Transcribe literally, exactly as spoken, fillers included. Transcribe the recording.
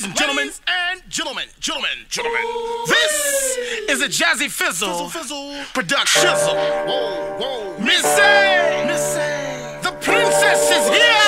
Ladies and gentlemen, Ladies and gentlemen, gentlemen, gentlemen, this is a Jazzy Fizzle, Fizzle, fizzle. production. Whoa, whoa. Missy, Missy. the princess is here.